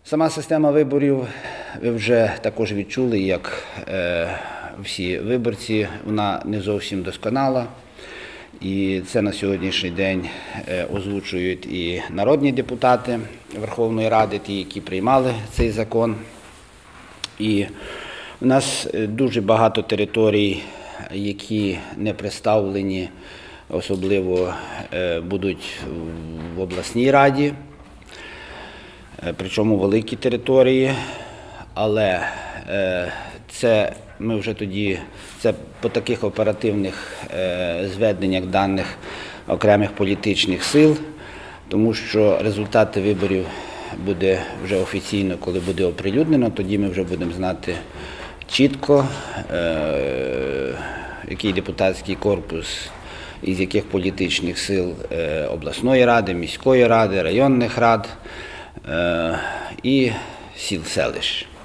Сама система виборів, ви вже також відчули, як всі виборці, вона не зовсім досконала. І це на сьогоднішній день озвучують і народні депутати Верховної Ради, ті, які приймали цей закон. І у нас дуже багато територій, які не представлені, особливо будуть в обласній раді, причому великі території, але це ми вже тоді, це по таких оперативних зведеннях даних окремих політичних сил, тому що результати виборів буде вже офіційно, коли буде оприлюднено, тоді ми вже будемо знати чітко, який депутатський корпус, із яких політичних сил обласної ради, міської ради, районних рад і сіл, селищ.